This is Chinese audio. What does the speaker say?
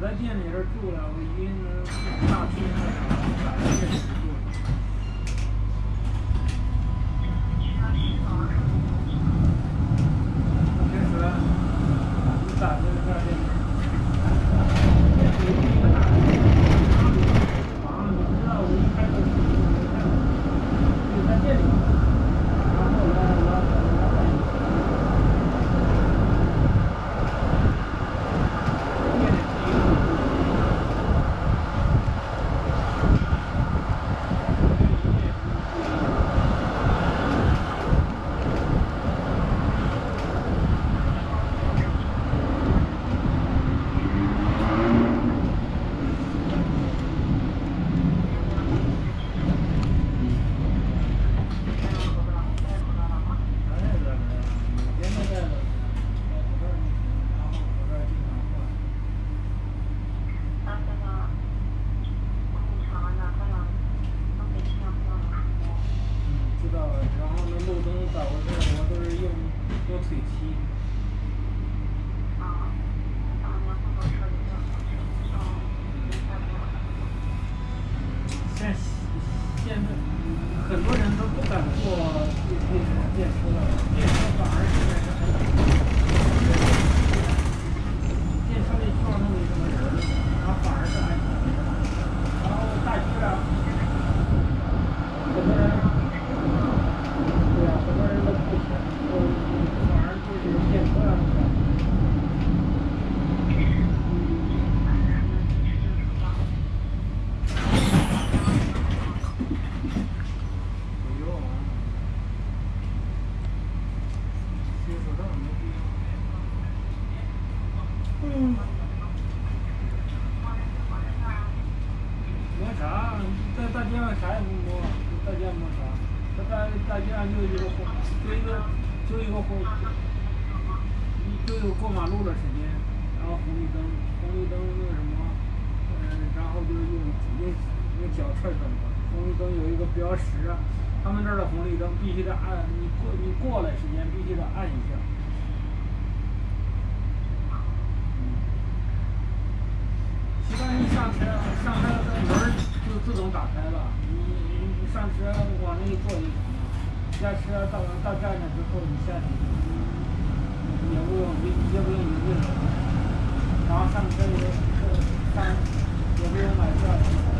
在店里这住了，我已经大去那个3个月住了。平时你打这个店里。 现在很多人都不敢坐电车了，电车反而现在是很电车里基本上都没什么人，然后反而是安全的。然后大街上，很多人，对啊，很多人都不钱，反而就是电车上。 没啥，在大街上啥也不摸，大街上没啥，大街上就一个过马路的时间，然后红绿灯那什么，然后就用脚踹灯吧。红绿灯有一个标识啊，他们这儿的红绿灯必须得按，你过了时间必须得按一下。 一般一上车门就自动打开了，你上车往那一坐就行了。下车到站了之后，你下去也不用营运了，然后上车也不用买票。